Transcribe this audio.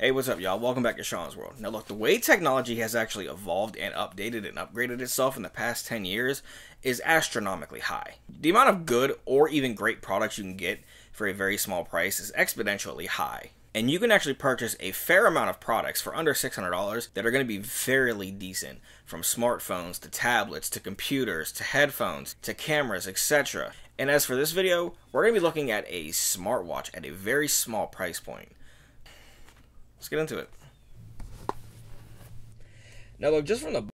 Hey, what's up, y'all? Welcome back to ShawnsWrld. Now look, the way technology has actually evolved and updated and upgraded itself in the past 10 years is astronomically high. The amount of good or even great products you can get for a very small price is exponentially high. And you can actually purchase a fair amount of products for under $600 that are going to be fairly decent. From smartphones, to tablets, to computers, to headphones, to cameras, etc. And as for this video, we're going to be looking at a smartwatch at a very small price point. Let's get into it. Now look, just from the